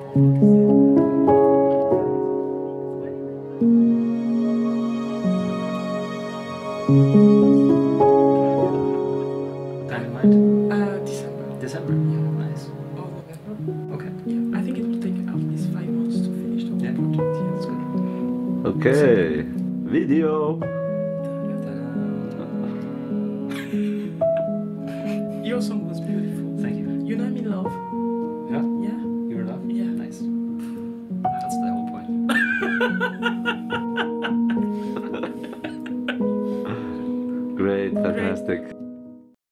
Time in mind? December. December. Yeah, nice. Or November. Okay. Yeah, I think it will take at least 5 months to finish the whole Yeah. project. Yeah, that's good. Okay, video. Your song was beautiful. Thank you. You know I'm in love. Yeah? Yeah. You're in love? Yeah. Nice. That's the whole point. Great, fantastic.